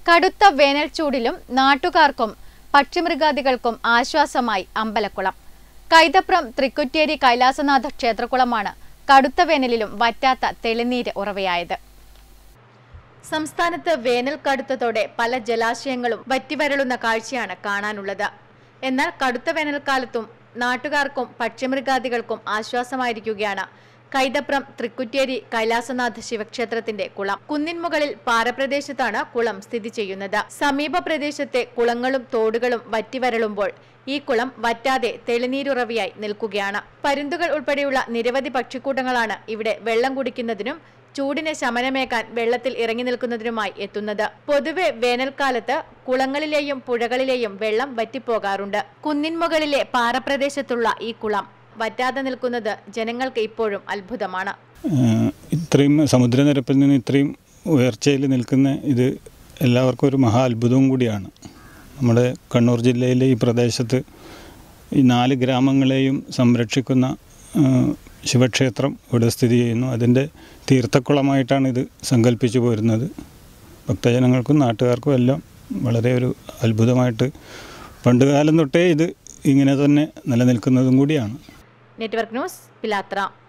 കടുത്ത വേനൽ ചൂടിലും നാട്ടുകാർക്കും പക്ഷിമൃഗാദികൾക്കും ആശ്വാസമായി അമ്പലക്കുളം. കൈതപ്രം തൃക്കുറ്റേരി കൈലാസനാഥ ക്ഷേത്രക്കുളമാണ് കടുത്ത വേനലിലും വറ്റാത്ത തെളിനീര് ഉറവയായത്. സംസ്ഥാനത്ത് വേനൽ കടുത്തതോടെ പല ജലാശയങ്ങളും വറ്റിവരളുന്ന കാഴ്ചയാണ് കാണാനുള്ളത്. എന്നാൽ കടുത്ത വേനൽക്കാലത്തും നാട്ടുകാർക്കും പക്ഷിമൃഗാദികൾക്കും ആശ്വാസമായിരിക്കുകയാണ് കൈതപ്രം തൃക്കുറ്റേരി കൈലാസനാഥ ശിവക്ഷേത്രത്തിന്റെ കുളം. കുന്നിൻമുകളിൽ പാറപ്രദേശത്താണ് കുളം സ്ഥിതി ചെയ്യുന്നത്. സമീപ പ്രദേശത്തെ കുളങ്ങളും തോടുകളും വറ്റിവരളുമ്പോൾ ഈ കുളം വറ്റാതെ തെളിനീരുറവിയായി നിൽക്കുകയാണ്. പരുന്തുകൾ ഉൾപ്പെടെയുള്ള നിരവധി പക്ഷിക്കൂട്ടങ്ങളാണ് ഇവിടെ വെള്ളം കുടിക്കുന്നതിനും ചൂടിന് ശമനമേകാൻ വെള്ളത്തിൽ ഇറങ്ങി നിൽക്കുന്നതിനുമായി എത്തുന്നത്. പൊതുവെ വേനൽക്കാലത്ത് കുളങ്ങളിലെയും പുഴകളിലെയും വെള്ളം വറ്റിപ്പോകാറുണ്ട്. കുന്നിൻമുകളിലെ പാറപ്രദേശത്തുള്ള ഈ കുളം വറ്റാതെ നിൽക്കുന്നത് ജനങ്ങൾക്ക് ഇപ്പോഴും അത്ഭുതമാണ്. ഇത്രയും സമുദ്രനിരപ്പിൽ നിന്ന് ഇത്രയും ഉയർച്ചയിൽ നിൽക്കുന്ന ഇത് എല്ലാവർക്കും ഒരു മഹാ അത്ഭുതവും കൂടിയാണ്. നമ്മുടെ കണ്ണൂർ ജില്ലയിലെ ഈ പ്രദേശത്ത് ഈ 4 ഗ്രാമങ്ങളെയും സംരക്ഷിക്കുന്ന ശിവക്ഷേത്രം ഇവിടെ സ്ഥിതി ചെയ്യുന്നു. അതിൻ്റെ തീർത്ഥക്കുളമായിട്ടാണ് ഇത് സങ്കല്പിച്ചു പോരുന്നത്. ഭക്തജനങ്ങൾക്കും നാട്ടുകാർക്കും എല്ലാം വളരെ ഒരു അത്ഭുതമായിട്ട് പണ്ടുകാലം തൊട്ടേ ഇത് ഇങ്ങനെ തന്നെ നിലനിൽക്കുന്നതും കൂടിയാണ്. നെറ്റ്വർക്ക് ന്യൂസ്, പിലാത്ര.